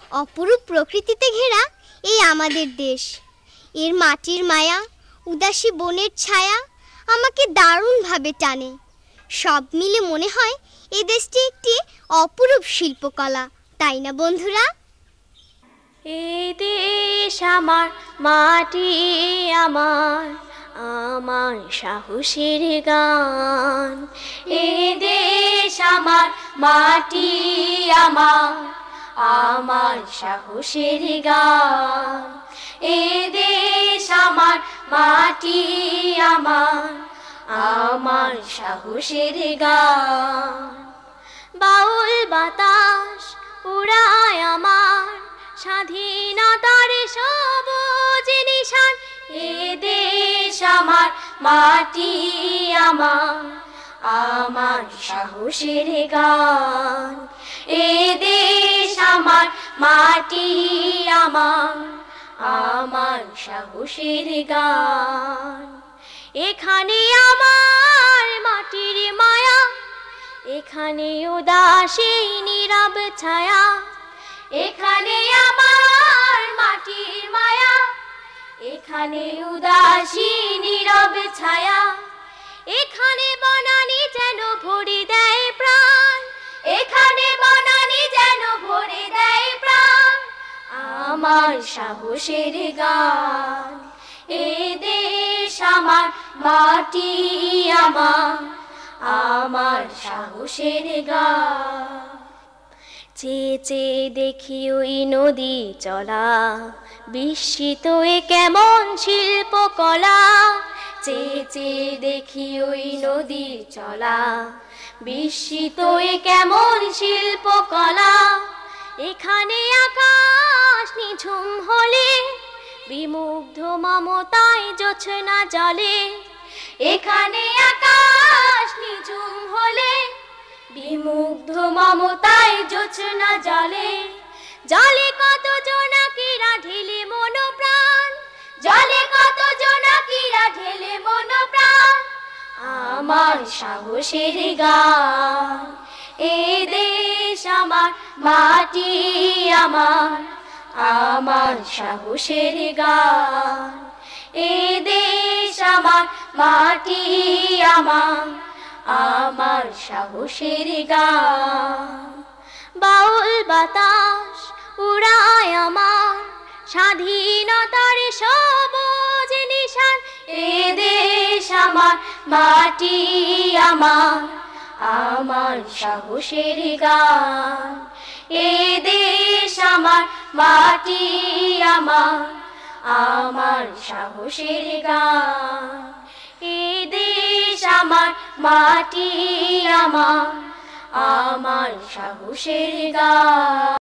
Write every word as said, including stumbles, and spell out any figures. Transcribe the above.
অপরূপ প্রকৃতিতে ঘেরা এই আমাদের দেশ। এর মাটির মায়া, উদাসী বনের ছায়া আমাকে দারুণভাবে টানে। সব মিলে মনে হয় এই দেশটি একটি অপরূপ শিল্পকলা, তাই না বন্ধুরা? এই দেশ আমার, মাটি আমার, আমার সাহসের গান। এই দেশ আমার, মাটি আমার, আমার সাহসের গান। এই দেশ আমার, মাটি আমার, আমার সাহসের গান। বাউল বাতাস উড়ায় আমার স্বাধীনতার সবুজ নিশান। এ দেশ আমার, মাটি আমার, আমার সাহসের গান। এ দেশ আমার, মাটি আমার, আমার সাহসের গান। এখানে আমার মাটির মায়া, এখানে উদাসী নীরব ছায়া। এখানে আমার মাটির মায়া, এখানে উদাসী নীরব ছায়া। এখানে বনানী যেন ভরে দেয় প্রাণ, এখানে বনানী যেন ভরে দেয় প্রাণ। আমার সাহসের গান। এ দেশ আমার, মাটি আমার, আমার সাহসের গান। চেয়ে চেয়ে দেখি ওই নদী চলা, বিস্মিত এ কেমন শিল্পকলা। চেয়ে চেয়ে দেখি ওই নদী চলা, বিস্মিত এ কেমন শিল্পকলা। এখানে আকাশ নিঝুম হলে, বিমুগ্ধ মমতায় জোছনা জলে। এখানে আকাশ নিঝুম হলে, বিমুগ্ধ মমতায় জোছনা জলে। জলে কত জোনাকিরা ঢেলে মন প্রাণ, জলে কত জোনাকিরা ঢেলে মন প্রাণ। আমার সাহসের গান। এ দেশ আমার, মাটি আমার, আমার সাহসের গান। এ দেশ আমার, মাটি আমার, আমার সাহসের গান। বাউল বাতাস উড়ায় আমার স্বাধীনতার সবুজ নিশান। এ দেশ আমার, মাটি আমার, আমার সাহসের গান। এ দেশ আমার, মাটি আমার, আমার সাহসের গান। এ দেশ আমার, মাটি আমার, আমার সাহসের গান।